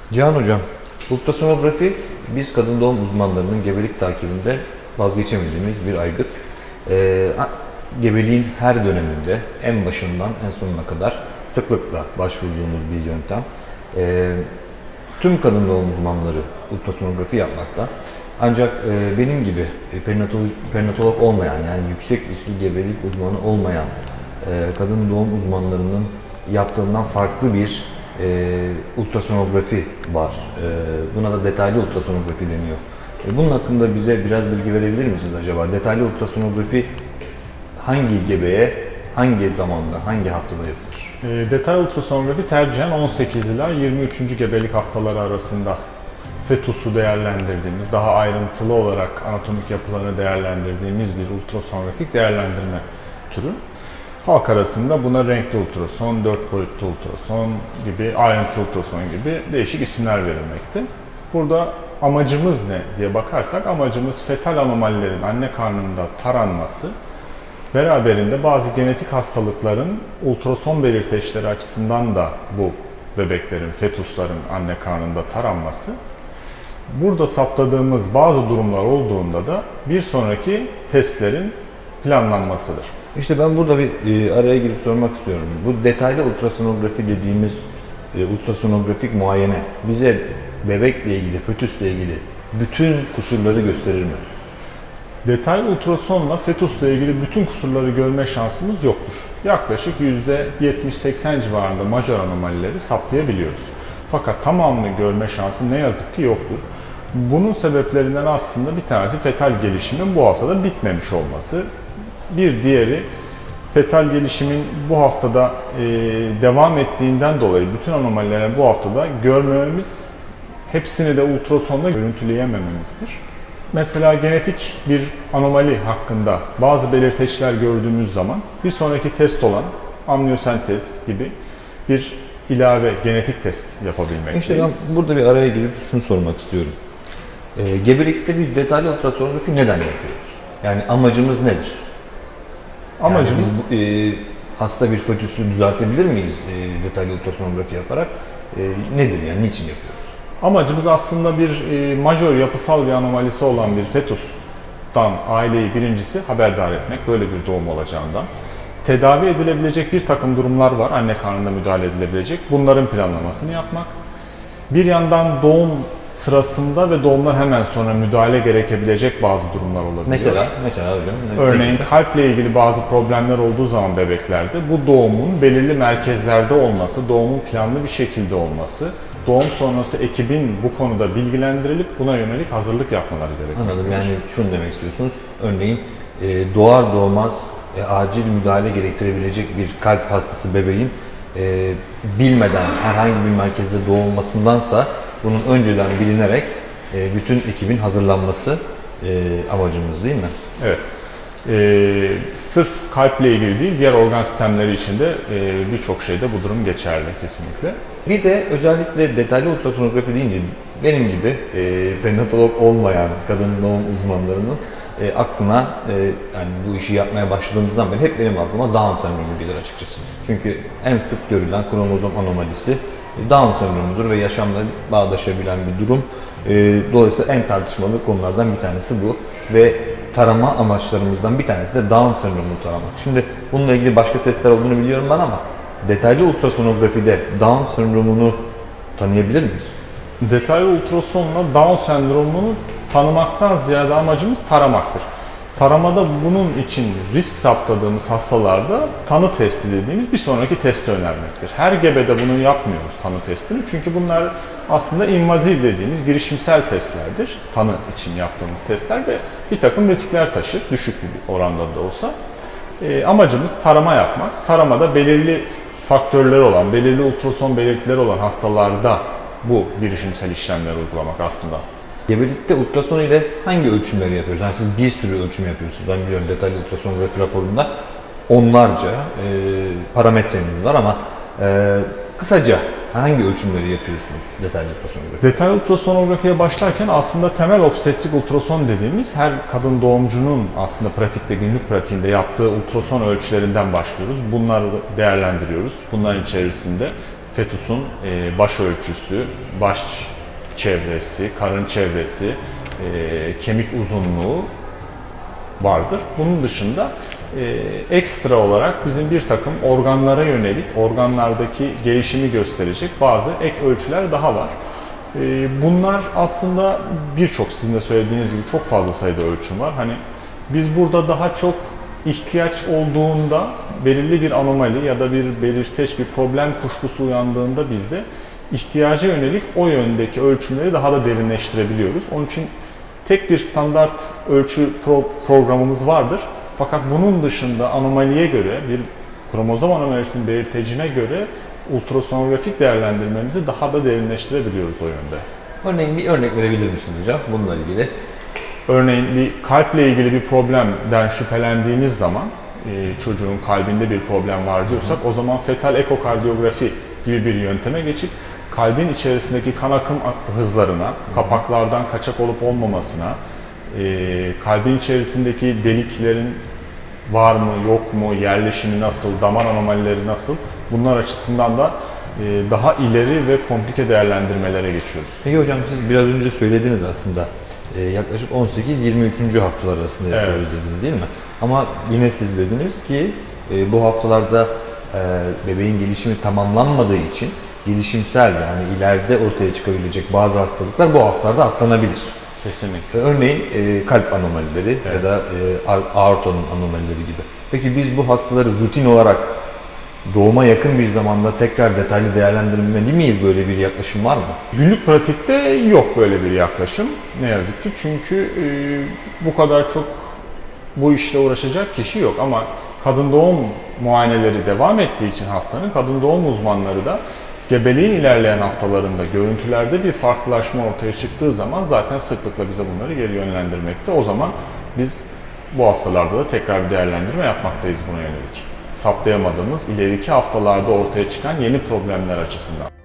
Cihan Hocam, ultrasonografi biz kadın doğum uzmanlarının gebelik takibinde vazgeçemediğimiz bir aygıt. Gebeliğin her döneminde en başından en sonuna kadar sıklıkla başvurduğumuz bir yöntem. Tüm kadın doğum uzmanları ultrasonografi yapmakta. Ancak benim gibi perinatolog olmayan, yani yüksek riskli gebelik uzmanı olmayan kadın doğum uzmanlarının yaptığından farklı bir ultrasonografi var. Buna da detaylı ultrasonografi deniyor. Bunun hakkında bize biraz bilgi verebilir misiniz acaba? Detaylı ultrasonografi hangi gebeye, hangi zamanda, hangi haftada yapılır? Detaylı ultrasonografi tercihen 18 ila 23. gebelik haftaları arasında fetusu değerlendirdiğimiz, daha ayrıntılı olarak anatomik yapılarını değerlendirdiğimiz bir ultrasonografik değerlendirme türü. Halk arasında buna renkli ultrason, 4 boyutlu ultrason gibi, ayrıntılı ultrason gibi değişik isimler verilmekte. Burada amacımız ne diye bakarsak, amacımız fetal anomalilerin anne karnında taranması, beraberinde bazı genetik hastalıkların ultrason belirteçleri açısından da bu bebeklerin, fetusların anne karnında taranması. Burada saptadığımız bazı durumlar olduğunda da bir sonraki testlerin planlanmasıdır. İşte ben burada bir araya girip sormak istiyorum. Bu detaylı ultrasonografi dediğimiz ultrasonografik muayene bize bebekle ilgili, fetüsle ilgili bütün kusurları gösterir mi? Detaylı ultrasonla fetusla ilgili bütün kusurları görme şansımız yoktur. Yaklaşık %70-80 civarında majör anomalileri saptayabiliyoruz. Fakat tamamını görme şansı ne yazık ki yoktur. Bunun sebeplerinden aslında bir tanesi fetal gelişimin bu haftada bitmemiş olması. Bir diğeri fetal gelişimin bu haftada devam ettiğinden dolayı bütün anomalileri bu haftada görmememiz, hepsini de ultrasonda görüntüleyemememizdir. Mesela genetik bir anomali hakkında bazı belirteçler gördüğümüz zaman bir sonraki test olan amniyosentez gibi bir ilave genetik test yapabilmekteyiz. İşte ben burada bir araya girip şunu sormak istiyorum. Gebelikte biz detaylı ultrasonografi neden yapıyoruz? Yani amacımız nedir? Amacımız yani biz hasta bir fetüsü düzeltebilir miyiz detaylı ultrasonografi yaparak? Nedir yani, niçin yapıyoruz? Amacımız aslında bir majör yapısal bir anomalisi olan bir fetustan aileyi birincisi haberdar etmek, böyle bir doğum olacağından. Tedavi edilebilecek bir takım durumlar var, anne karnında müdahale edilebilecek. Bunların planlamasını yapmak. Bir yandan doğum sırasında ve doğumdan hemen sonra müdahale gerekebilecek bazı durumlar olabilir. Mesela hocam. Örneğin kalple ilgili bazı problemler olduğu zaman bebeklerde bu doğumun belirli merkezlerde olması, doğumun planlı bir şekilde olması, doğum sonrası ekibin bu konuda bilgilendirilip buna yönelik hazırlık yapmaları gerekiyor. Anladım. Yani şunu demek istiyorsunuz. Örneğin doğar doğmaz acil müdahale gerektirebilecek bir kalp hastası bebeğin bilmeden herhangi bir merkezde doğulmasındansa bunun önceden bilinerek bütün ekibin hazırlanması amacımız değil mi? Evet. Sırf kalple ilgili değil, diğer organ sistemleri için de birçok şeyde bu durum geçerli kesinlikle. Bir de özellikle detaylı ultrasonografi deyince benim gibi perinatolog olmayan kadın doğum uzmanlarının aklına yani bu işi yapmaya başladığımızdan beri hep benim aklıma Down sendromu gelir açıkçası. Çünkü en sık görülen kromozom anomalisi Down sendromudur ve yaşamla bağdaşabilen bir durum. Dolayısıyla en tartışmalı konulardan bir tanesi bu ve tarama amaçlarımızdan bir tanesi de Down sendromunu taramak. Şimdi bununla ilgili başka testler olduğunu biliyorum ben ama detaylı ultrasonografide Down sendromunu tanıyabilir miyiz? Detaylı ultrasonla Down sendromunu tanımaktan ziyade amacımız taramaktır. Taramada bunun için risk saptadığımız hastalarda tanı testi dediğimiz bir sonraki testi önermektir. Her gebede bunu yapmıyoruz, tanı testini. Çünkü bunlar aslında invaziv dediğimiz girişimsel testlerdir. Tanı için yaptığımız testler ve bir takım riskler taşır, düşük bir oranda da olsa. Amacımız tarama yapmak. Taramada belirli faktörleri olan, belirli ultrason belirtileri olan hastalarda bu girişimsel işlemleri uygulamak aslında. Gebelikte ultrason ile hangi ölçümleri yapıyoruz? Yani siz bir sürü ölçüm yapıyorsunuz. Ben biliyorum, detaylı ultrasonografi raporunda onlarca parametreniz var ama kısaca hangi ölçümleri yapıyorsunuz detaylı ultrasonografi? Detaylı ultrasonografiye başlarken aslında temel obstetrik ultrason dediğimiz her kadın doğumcunun aslında pratikte, günlük pratiğinde yaptığı ultrason ölçülerinden başlıyoruz. Bunları değerlendiriyoruz. Bunların içerisinde Fetüsün baş ölçüsü, baş çevresi, karın çevresi, kemik uzunluğu vardır. Bunun dışında ekstra olarak bizim bir takım organlara yönelik, organlardaki gelişimi gösterecek bazı ek ölçüler daha var. Bunlar aslında birçok, sizin de söylediğiniz gibi çok fazla sayıda ölçüm var. Hani biz burada daha çok ihtiyaç olduğunda belirli bir anomali ya da bir belirteç, bir problem kuşkusu uyandığında bizde ihtiyaca yönelik o yöndeki ölçümleri daha da derinleştirebiliyoruz. Onun için tek bir standart ölçü programımız vardır. Fakat bunun dışında anomaliye göre, bir kromozom anomalisinin belirtecine göre ultrasonografik değerlendirmemizi daha da derinleştirebiliyoruz o yönde. Örneğin bir örnek verebilir misiniz hocam bununla ilgili? Örneğin bir kalple ilgili bir problemden şüphelendiğimiz zaman, çocuğun kalbinde bir problem var diyorsak, o zaman fetal ekokardiyografi gibi bir yönteme geçip kalbin içerisindeki kan akım hızlarına, kapaklardan kaçak olup olmamasına, kalbin içerisindeki deliklerin var mı, yok mu, yerleşimi nasıl, damar anomalileri nasıl, bunlar açısından da daha ileri ve komplike değerlendirmelere geçiyoruz. Peki hocam, siz biraz önce söylediniz aslında. Yaklaşık 18-23. haftalar arasında yapıyoruz dediniz değil mi? Ama yine siz dediniz ki bu haftalarda bebeğin gelişimi tamamlanmadığı için gelişimsel, yani ileride ortaya çıkabilecek bazı hastalıklar bu haftalarda atlanabilir. Kesinlikle. Örneğin kalp anomalileri ya da aortonun anomalileri gibi. Peki biz bu hastaları rutin olarak doğuma yakın bir zamanda tekrar detaylı değerlendirmeli miyiz? Böyle bir yaklaşım var mı? Günlük pratikte yok böyle bir yaklaşım ne yazık ki. Çünkü bu kadar çok bu işle uğraşacak kişi yok. Ama kadın doğum muayeneleri devam ettiği için hastanın, kadın doğum uzmanları da gebeliğin ilerleyen haftalarında görüntülerde bir farklılaşma ortaya çıktığı zaman zaten sıklıkla bize bunları geri yönlendirmekte. O zaman biz bu haftalarda da tekrar bir değerlendirme yapmaktayız buna yönelik. Saptayamadığımız ileriki haftalarda ortaya çıkan yeni problemler açısından.